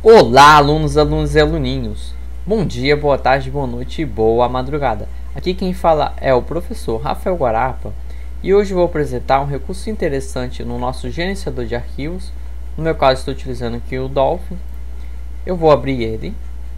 Olá, alunos, alunos e aluninhos. Bom dia, boa tarde, boa noite e boa madrugada. Aqui quem fala é o professor Rafael Guarapa e hoje vou apresentar um recurso interessante no nosso gerenciador de arquivos. No meu caso, estou utilizando aqui o Dolphin. Eu vou abrir ele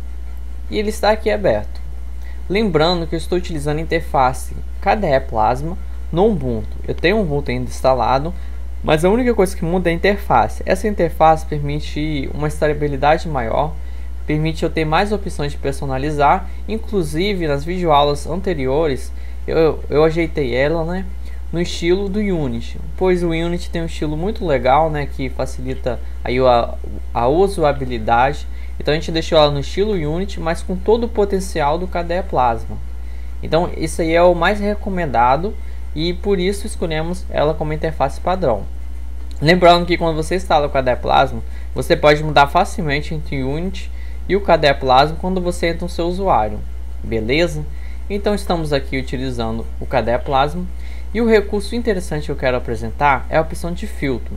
e ele está aqui aberto. Lembrando que eu estou utilizando a interface KDE Plasma no Ubuntu. Eu tenho o Ubuntu ainda instalado, mas a única coisa que muda é a interface. Essa interface permite uma estabilidade maior, permite eu ter mais opções de personalizar. Inclusive nas videoaulas anteriores eu ajeitei ela, né, no estilo do Unity, pois o Unity tem um estilo muito legal, né, que facilita aí a usabilidade. Então a gente deixou ela no estilo Unity, mas com todo o potencial do KDE Plasma. Então isso aí é o mais recomendado e por isso escolhemos ela como interface padrão. Lembrando que quando você instala o KDE Plasma, você pode mudar facilmente entre o Unity e o KDE Plasma quando você entra no seu usuário, beleza? Então estamos aqui utilizando o KDE Plasma e o recurso interessante que eu quero apresentar é a opção de filtro.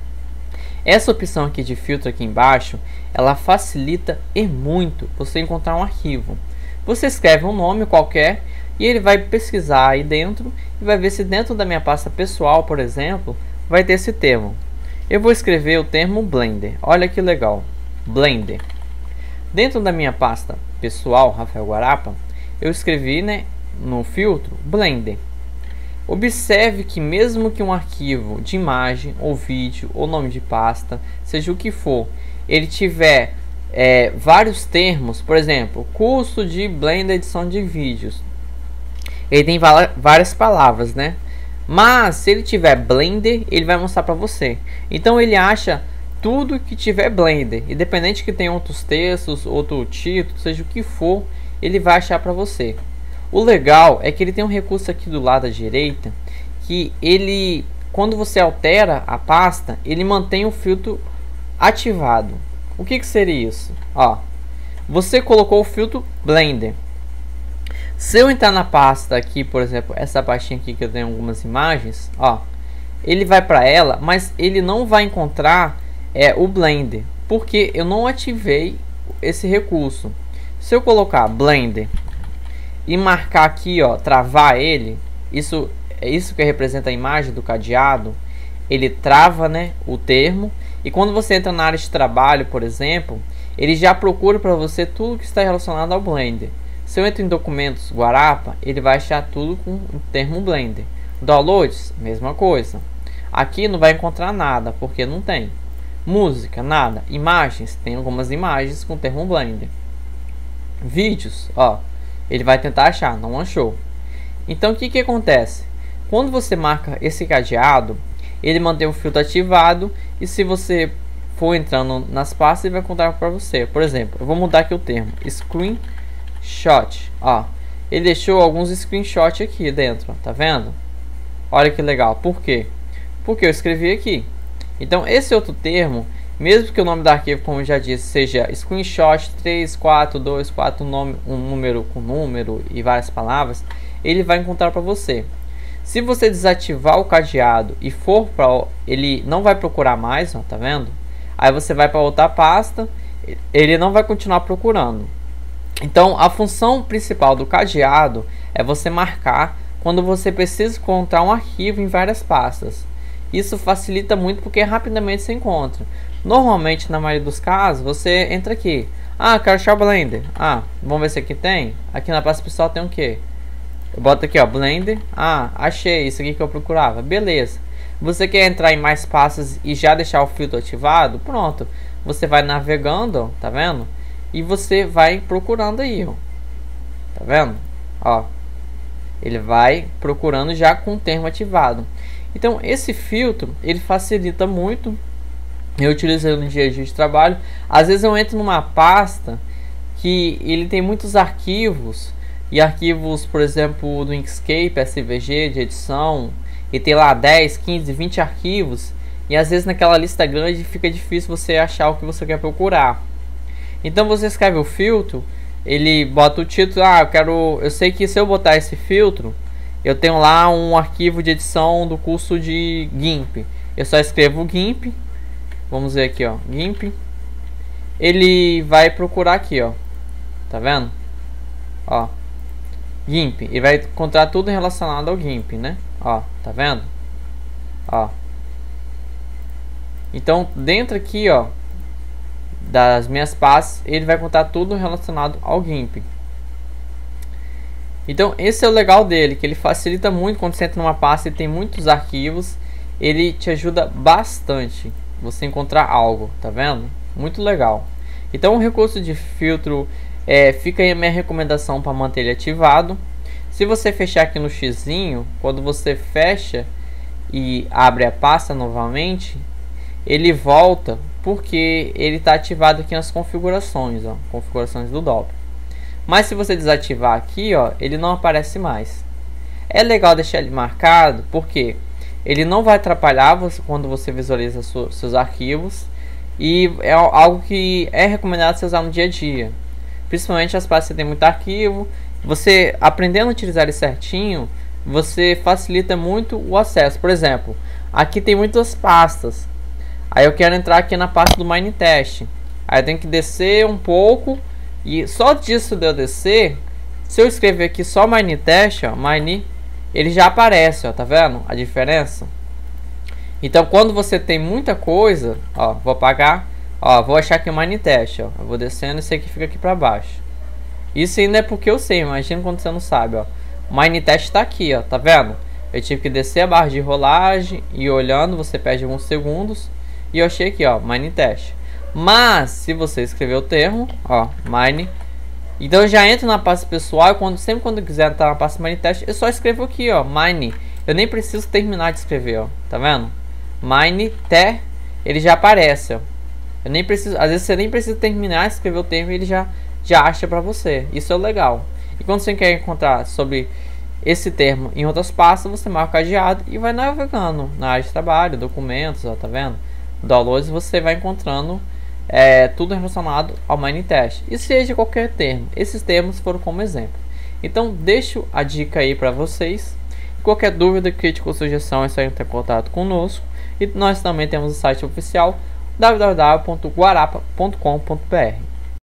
Essa opção aqui de filtro aqui embaixo, ela facilita e muito você encontrar um arquivo. Você escreve um nome qualquer e ele vai pesquisar aí dentro e vai ver se dentro da minha pasta pessoal, por exemplo, vai ter esse termo. Eu vou escrever o termo Blender. Olha que legal, Blender. Dentro da minha pasta pessoal, Rafael Guarapa, eu escrevi, né, no filtro Blender. Observe que mesmo que um arquivo de imagem ou vídeo ou nome de pasta, seja o que for, ele tiver vários termos, por exemplo, curso de Blender edição de vídeos, ele tem várias palavras, né? Mas se ele tiver Blender, ele vai mostrar para você. Então ele acha tudo que tiver Blender, independente que tenha outros textos, outro título, seja o que for, ele vai achar para você. O legal é que ele tem um recurso aqui do lado à direita, que ele, quando você altera a pasta, ele mantém o filtro ativado. O que seria isso? Ó, você colocou o filtro Blender. Se eu entrar na pasta aqui, por exemplo, essa pastinha aqui que eu tenho algumas imagens, ó, ele vai para ela, mas ele não vai encontrar o Blender, porque eu não ativei esse recurso. Se eu colocar Blender e marcar aqui, ó, travar ele, isso é isso que representa a imagem do cadeado, ele trava, né, o termo, e quando você entra na área de trabalho, por exemplo, ele já procura para você tudo que está relacionado ao Blender. Se eu entro em documentos Guarapa, ele vai achar tudo com o termo Blender. Downloads, mesma coisa. Aqui não vai encontrar nada, porque não tem. Música, nada. Imagens, tem algumas imagens com o termo Blender. Vídeos, ó, ele vai tentar achar, não achou. Então o que acontece? Quando você marca esse cadeado, ele mantém o filtro ativado, e se você for entrando nas pastas, ele vai contar para você. Por exemplo, eu vou mudar aqui o termo Screenshot, ó, ele deixou alguns screenshots aqui dentro, ó, tá vendo? Olha que legal. Por quê? Porque eu escrevi aqui. Então esse outro termo, mesmo que o nome do arquivo, como eu já disse, seja screenshot 3424, um número com número e várias palavras, ele vai encontrar para você. Se você desativar o cadeado e for para, ele não vai procurar mais, ó, tá vendo? Aí você vai para outra pasta, ele não vai continuar procurando. Então a função principal do cadeado é você marcar quando você precisa encontrar um arquivo em várias pastas. Isso facilita muito porque rapidamente se encontra. Normalmente, na maioria dos casos, você entra aqui. Ah, quero achar o Blender. Ah, vamos ver se aqui tem. Aqui na pasta pessoal tem o que? Eu boto aqui, ó, Blender. Ah, achei isso aqui que eu procurava. Beleza. Você quer entrar em mais pastas e já deixar o filtro ativado? Pronto. Você vai navegando, ó, tá vendo? E você vai procurando aí, ó. Tá vendo? Ó. Ele vai procurando já com o termo ativado. Então esse filtro, ele facilita muito. Eu utilizo ele no dia a dia de trabalho. Às vezes eu entro numa pasta que ele tem muitos arquivos. E arquivos, por exemplo, do Inkscape, SVG, de edição. E tem lá 10, 15, 20 arquivos. E às vezes naquela lista grande fica difícil você achar o que você quer procurar. Então você escreve o filtro, ele bota o título, eu sei que se eu botar esse filtro, eu tenho lá um arquivo de edição do curso de GIMP. Eu só escrevo GIMP, vamos ver aqui, ó, GIMP, ele vai procurar aqui, ó. Tá vendo? Ó, GIMP. Ele vai encontrar tudo relacionado ao GIMP, né? Ó, tá vendo? Ó. Então, dentro aqui, ó, das minhas pastas, ele vai contar tudo relacionado ao GIMP. Então, esse é o legal dele, que ele facilita muito quando você entra numa pasta e tem muitos arquivos. Ele te ajuda bastante você encontrar algo, tá vendo? Muito legal. Então, o recurso de filtro fica aí a minha recomendação para manter ele ativado. Se você fechar aqui no xizinho, quando você fecha e abre a pasta novamente, ele volta porque ele está ativado aqui nas configurações, ó, configurações do Doppler. Mas se você desativar aqui, ó, ele não aparece mais. É legal deixar ele marcado porque ele não vai atrapalhar você quando você visualiza seus arquivos, e é algo que é recomendado você usar no dia a dia, principalmente as pastas que tem muito arquivo. Você aprendendo a utilizar ele certinho, você facilita muito o acesso. Por exemplo, aqui tem muitas pastas. Aí eu quero entrar aqui na pasta do Minetest. Aí eu tenho que descer um pouco. E só disso de eu descer, se eu escrever aqui só Minetest, ó, ele já aparece, ó, tá vendo a diferença? Então quando você tem muita coisa, ó, vou apagar, ó, vou achar aqui o Minetest, ó, eu vou descendo e esse aqui fica aqui pra baixo. Isso ainda é porque eu sei, imagina quando você não sabe, ó. O Minetest tá aqui, ó, tá vendo? Eu tive que descer a barra de rolagem e olhando, você perde alguns segundos. E eu achei aqui, ó, Minetest. Mas, se você escrever o termo, ó, mine, então eu já entro na pasta pessoal e sempre quando eu quiser entrar na pasta Minetest, eu só escrevo aqui, ó, mine. Eu nem preciso terminar de escrever, ó, tá vendo? Minetest, ele já aparece, ó. Eu nem preciso, às vezes você nem precisa terminar de escrever o termo e ele já acha pra você. Isso é legal. E quando você quer encontrar sobre esse termo em outras pastas, você marca o cadeado e vai navegando na área de trabalho, documentos, ó, tá vendo? Downloads, você vai encontrando tudo relacionado ao Minetest, e seja qualquer termo. Esses termos foram como exemplo. Então deixo a dica aí para vocês. Qualquer dúvida, crítica ou sugestão é só entrar em contato conosco. E nós também temos o site oficial www.guarapa.com.br.